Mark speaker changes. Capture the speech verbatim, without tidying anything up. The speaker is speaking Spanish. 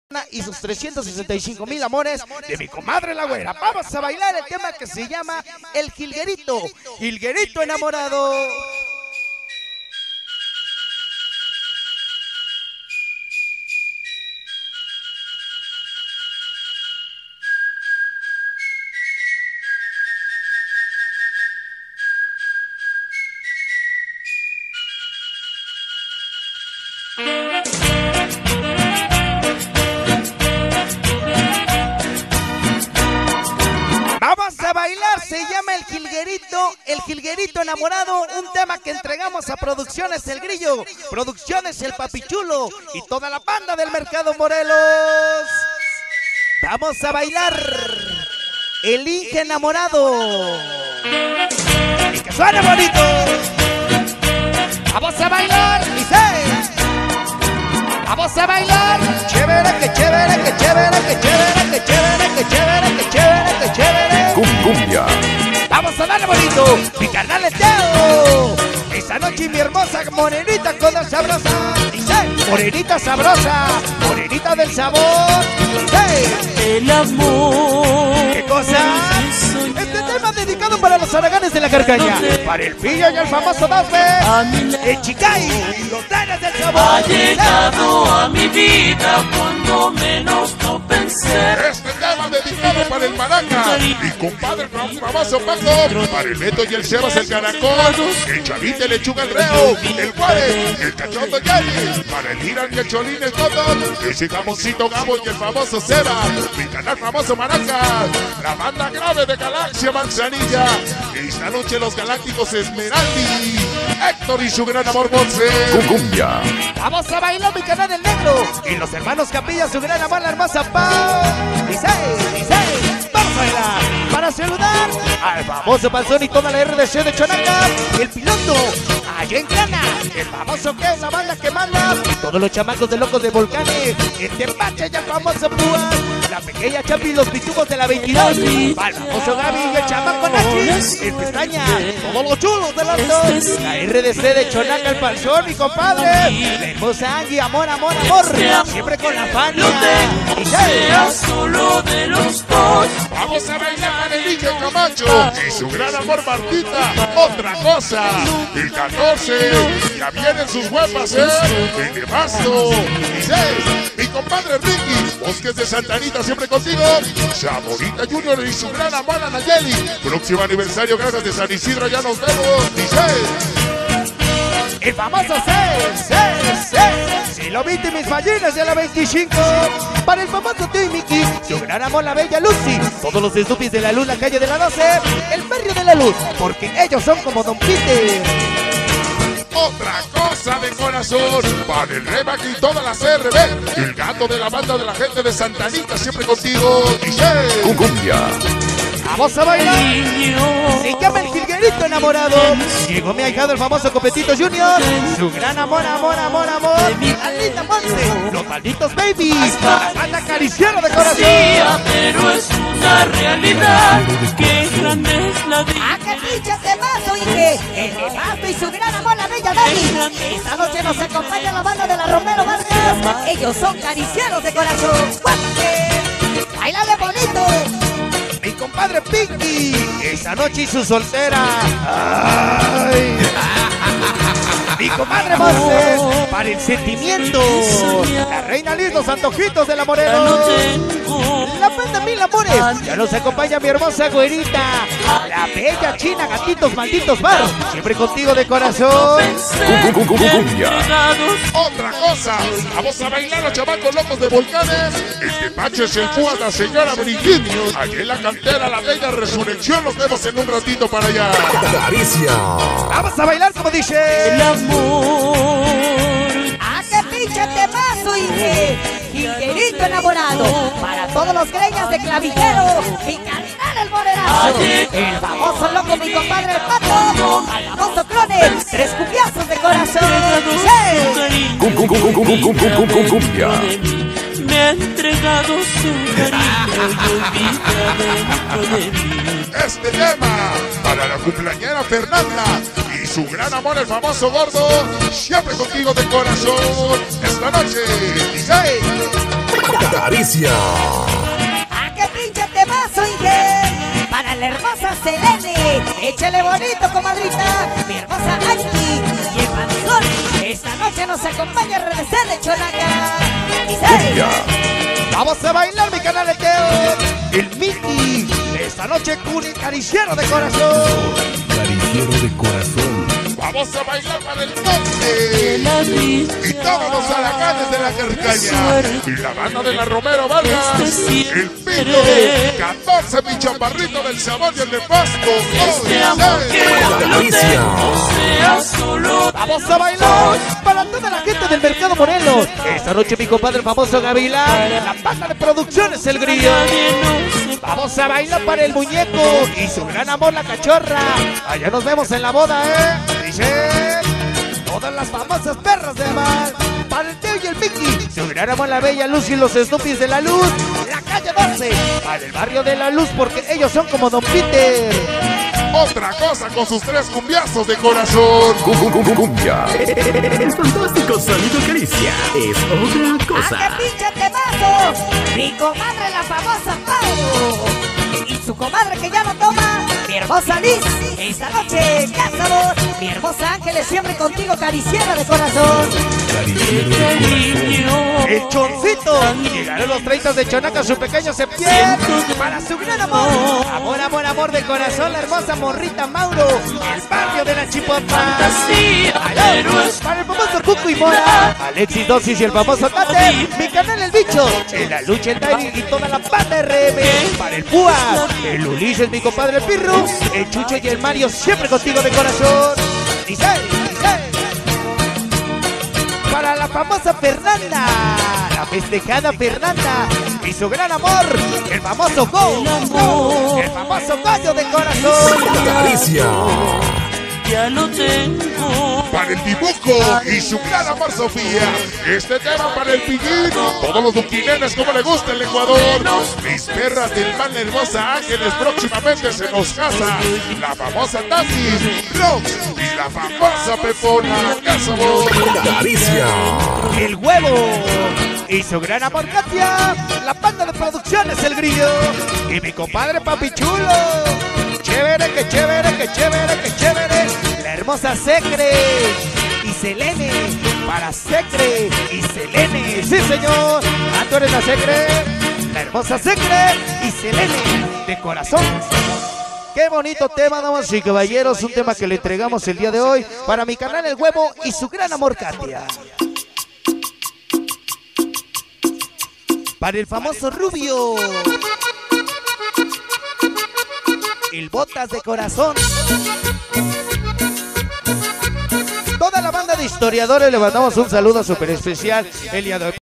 Speaker 1: Y sus trescientos sesenta y cinco mil amores de mi comadre la güera. Vamos a bailar el tema que se llama El Jilguerito. Jilguerito enamorado. Vamos a bailar, se llama El Jilguerito, El Jilguerito enamorado, un tema que entregamos a Producciones El Grillo, Producciones El Papichulo y toda la banda del Mercado Morelos. Vamos a bailar El Inge enamorado. Y que suene bonito. Vamos a bailar, dice. Vamos a bailar. Chévere, que chévere, que chévere, que chévere, que chévere, que chévere, que chévere, que chévere.
Speaker 2: Cumbia.
Speaker 1: Vamos a darle bonito. Mi carnal es Teo. Esta noche mi hermosa morenita con la sabrosa. Dice, morenita sabrosa, morenita del sabor. Dice,
Speaker 3: el amor.
Speaker 1: ¿qué cosa? Este tema es dedicado para los haraganes de la carcaña, para el pillo y el famoso Dafe, el Chicay, los trenes del sabor.
Speaker 3: Ha llegado a mi vida cuando menos lo pensé.
Speaker 2: Este tema dedicado para el Maraca, mi compadre famoso Paco, para el Neto y el Sebas el Caracol, el Chavita, el Lechuga, el Reo, el Guare, el Cachondo Yari, para el Irán y el Cholín, el Cotón, ese jamoncito Gabo y el famoso Seba, mi canal famoso Maraca, la banda grave de Galaxia Manzanilla, esta noche los galácticos Esmeraldi, Héctor y su gran amor Monse.
Speaker 1: Cumbia. Vamos a bailar mi canal el negro y los hermanos Capilla, su gran amor la hermosa Pau. Dice, dice, vamos a bailar para saludar al famoso Panzón y toda la R D C de Chonaca, el piloto allá en Cana, el famoso que es la banda que manda, todos los chamacos de locos de Volcanes, el Tepache y el famoso Púa, la pequeña Chapi y los pitugos de la veintidós, el famoso Gaby y el chamaco Nachi, el Pestaña, todos los chulos de los dos, la R D C de Chonaca, el Panzón, mi compadre, la hermosa Angie, amor, amor, amor, siempre con la Fania.
Speaker 3: Y sea solo de los dos.
Speaker 2: Vamos a bailar el Inge Camacho y su gran amor Martita, otra cosa, el catorce, ya vienen sus huepas, eh, el de Basto, dieciséis, mi compadre Ricky, Bosques de Santa Anita, siempre contigo, Saborita Junior y su gran amor Anayeli, próximo aniversario, gracias de San Isidro, ya nos vemos, dieciséis.
Speaker 1: El famoso seis, seis, seis. Si lo viste mis ballenas de la veinticinco. Para el famoso Tío y Mickey, su gran amor la bella Lucy, todos los Snoopys de la luz, la calle de la doce, el barrio de la luz, porque ellos son como Don Peter.
Speaker 2: Otra cosa de corazón, para el Remac y toda la C R B, el gato de la banda de la gente de Santa Anita, siempre contigo, dice. Cumbia.
Speaker 1: Vamos a bailar. Se llama El Jilguerito enamorado. Llegó mi ahijado el famoso Copetito Junior, su gran amor, amor, amor, amor, la linda Monse, los malditos babies, la banda acariciada de corazón.
Speaker 3: Pero es una realidad. Qué grande es la vida.
Speaker 4: ¡Ah, qué pinche temazo, Inge! El nefasto y su gran amor, la bella Dani. Esta noche nos acompaña la banda de la Romero Vargas. Ellos son caricieros de corazón. ¡Guápate! ¡Báilale bonito!
Speaker 1: Mi compadre Pinky, esta noche y su soltera. ¡Ay! Mi comadre Monse, para el sentimiento. La reina Liz, los antojitos de la Moreno. La banda Mil Amores, ya nos acompaña mi hermosa güerita. La bella china, gatitos malditos bar. Siempre contigo de corazón.
Speaker 2: Cumbia. Otra cosa, vamos a bailar los chamacos locos de Volcanes. El Tepache es el Púa, la señora Brigitte. Allí en la cantera, la bella Resurrección. Nos vemos en un ratito para allá. Caricia.
Speaker 1: Vamos a bailar como dice.
Speaker 3: El amor.
Speaker 4: ¡Ah, qué pinche temazo, Inge! Jilguerito enamorado. Para todos los greñas de clavijero. Mi carnal el morenazo. El famoso loco, mi compadre el Pato. Al famoso Clone. Tres cumbiazos de corazón. ¡Sí!
Speaker 2: Cumbia.
Speaker 3: Me ha entregado su cariño y vida dentro de mí.
Speaker 2: Este tema para la cumpleañera Fernanda y su gran amor, el famoso gordo, siempre contigo de corazón. Esta noche, dice.
Speaker 5: Caricia.
Speaker 4: ¡Ah, qué pinche temazo, Inge! Para la hermosa Selene, échale bonito, comadrita. Mi hermosa Angie y el panzón, esta noche nos acompaña a regresar de Chonaca. Y
Speaker 5: Cumbia.
Speaker 1: Vamos a bailar, mi canal de Teo. El Mickey, esta noche con el cariciero de corazón.
Speaker 5: Cariciero de corazón.
Speaker 2: Vamos a bailar para el norte. Y todos los huracanes de la Carcaña. Y la banda de la Romero Vargas. El Pino. catorce mi chaparrito del sabor y el de Pasto.
Speaker 5: Caricia.
Speaker 1: Vamos a bailar para toda la gente del Mercado Morelos. Esta noche mi compadre el famoso Gavilán. La banda de producciones El Grillo. Vamos a bailar para el muñeco y su gran amor la cachorra. Allá nos vemos en la boda, eh. Dice todas las famosas perras de mar. Para el Teo y el Mickey, su gran amor la bella Luz y los Snoopys de la Luz. La calle doce, para el barrio de la Luz porque ellos son como Don Peter.
Speaker 2: Otra cosa con sus tres cumbiazos de corazón.
Speaker 5: Cumbia. El fantástico sonido Caricia es otra cosa.
Speaker 4: ¡Ah, qué pinche temazo! Mi comadre la famosa Pau y su comadre que ya no toma, mi hermosa Liz. Esta noche, cazador. Mi hermosa Ángeles, siempre contigo, cariciera de corazón.
Speaker 5: Cariciero de corazón.
Speaker 1: El Choncito. Llegaron los treinta de Chonaca, su pequeño Septién. Para su gran amor. Amor, amor, amor de corazón, la hermosa morrita Mauro. El barrio de la Chipota. Para el famoso Cuco y Mora. Alexis Dosis y el famoso Tate. Mi canal El Bicho. En la lucha el David y toda la banda R M. Para el Púa. El Ulises, mi compadre Pirru. El Chucho y el Mario, siempre contigo de corazón. Dice, dice. Para la famosa Fernanda, la festejada Fernanda y su gran amor, el famoso Go, el famoso gallo de corazón.
Speaker 5: Caricia.
Speaker 3: Ya lo tengo.
Speaker 2: Para el dibujo y su gran amor Sofía. Este tema para el Pillín. Todos los duquinenes como le gusta el Ecuador. Mis perras del mal hermosa Ángeles próximamente se nos casa. La famosa Tati, Rox y la famosa Pepona. Casabón.
Speaker 5: Caricia.
Speaker 1: El Huevo y su gran amor Katia, la banda de producciones El Grillo y mi compadre Papi Chulo. Chévere, que chévere, que chévere, que chévere. La hermosa Secre y Selene. Para Secre y Selene. Sí, señor. Ah, tú eres la Secre. La hermosa Secre y Selene. De corazón. Qué bonito tema, damas y caballeros. Un tema que le entregamos el día de hoy para mi canal El Huevo y su gran amor Katia. Para el famoso Rubio. El Botas de corazón. Toda la banda de historiadores le mandamos un saludo súper especial el día de hoy.